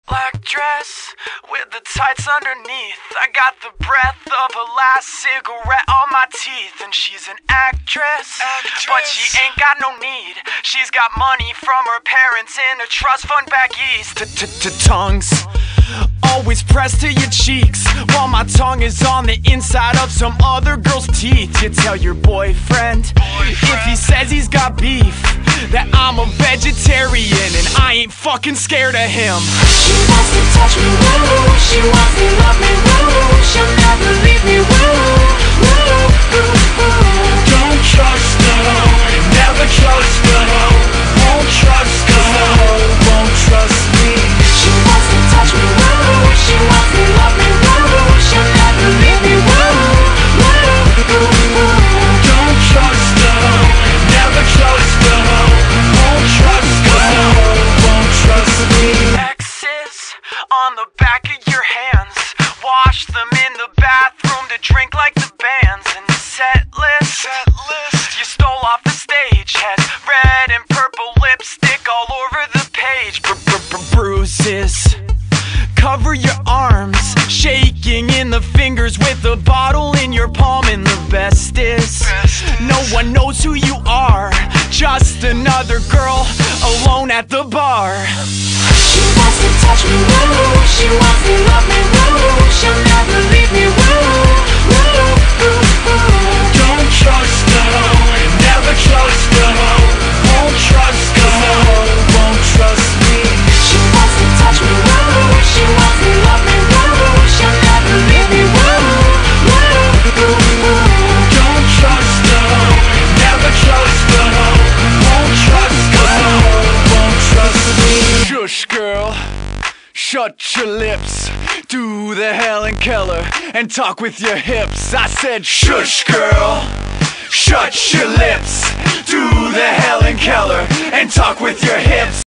Black dress with the tights underneath. I got the breath of her last cigarette on my teeth. And she's an actress, but she ain't got no need. She's got money from her parents in a trust fund back east. Tongues always pressed to your cheeks, while my tongue is on the inside of some other girl's teeth. You tell your boyfriend, if he says he's got beef, that I'm a vegetarian and I ain't fucking scared of him. She wants to touch me, woo. She wants to love me, woo. She'll never leave me, woo. Don't trust her, never trust her. Won't trust her, won't trust me. She wants to touch me, woo. She wants to love me, woo. She'll never leave me, woo. Don't trust her, never trust her. Won't trust her, won't trust me. X's on the back of your hands, wash them in the bathroom to drink like the bands. And the set list you stole off the stage has red and purple lipstick all over the page. Bruises cover your arms, shaking in the fingers with a bottle in your palm. And the best is, no one knows who you are, just another girl alone at the bar. She wants to touch me, woo. She wants to love me, woo. She'll never leave me, woo. Don't trust her, never trust her. Won't trust her, won't trust me. She wants to touch me, woo. She wants to love me, woo. She'll never leave me, woo. Don't trust her, never trust her. Won't trust her, won't trust me. Shush, girl, shut your lips. Do the Helen Keller and talk with your hips. I said shush, girl, shut your lips. Do the Helen Keller and talk with your hips.